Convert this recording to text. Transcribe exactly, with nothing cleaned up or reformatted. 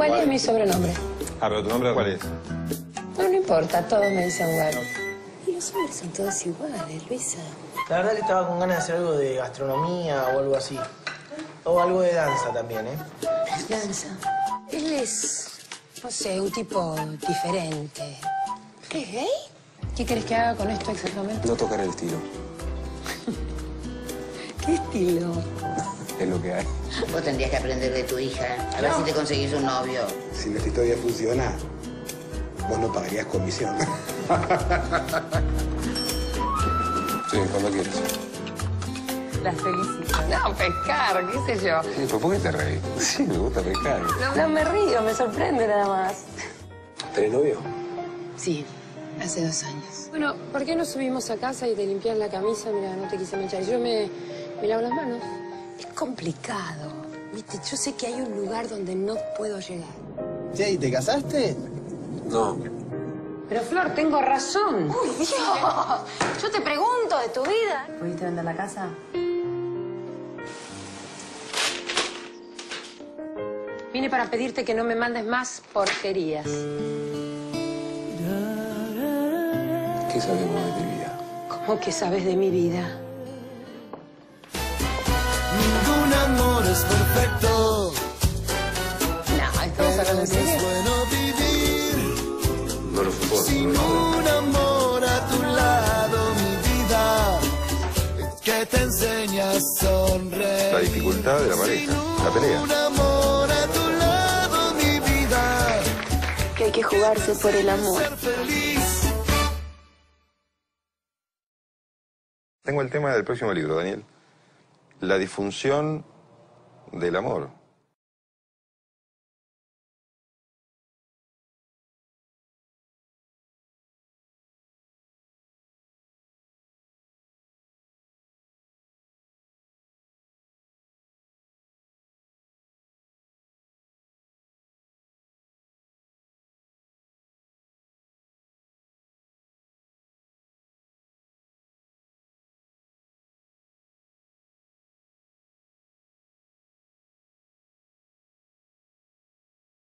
Wally es mi sobrenombre. Ah, pero tu nombre ¿cuál es? No, no importa, todos me dicen Wally. Y los hombres son todos iguales, Luisa. La verdad que estaba con ganas de hacer algo de gastronomía o algo así. O algo de danza también, ¿eh? Danza. Él es, no sé, un tipo diferente. ¿Es gay? ¿Qué querés que haga con esto exactamente? No tocar el estilo. ¿Qué estilo? Es lo que hay. Vos tendrías que aprender de tu hija. A ver si te conseguís un novio. Si nuestra historia funciona, vos no pagarías comisión. Sí, cuando quieras. La felicito. No, pescar, qué sé yo. Sí, ¿por qué te reís? Sí, me gusta pescar. No, no me río, me sorprende nada más. ¿Tenés novio? Sí, hace dos años. Bueno, ¿por qué no subimos a casa y te limpias la camisa? Mira, no te quise manchar. Yo me, me lavo las manos. Es complicado. Viste, yo sé que hay un lugar donde no puedo llegar. Che, ¿y te casaste? No. Pero, Flor, tengo razón. ¡Uy, Dios! Yo te pregunto de tu vida. ¿Pudiste vender la casa? Vine para pedirte que no me mandes más porquerías. ¿Qué sabemos de mi vida? ¿Cómo que sabes de mi vida? Ningún amor es perfecto. No, estamos hablando de Es bueno vivir No lo supongo. sin un amor a tu lado, mi vida, que te enseña a sonreír. La dificultad de la pareja, la pelea. Un amor a tu lado, mi vida, Que hay que jugarse por el amor. ser feliz. Tengo el tema del próximo libro, Daniel. La disfunción del amor.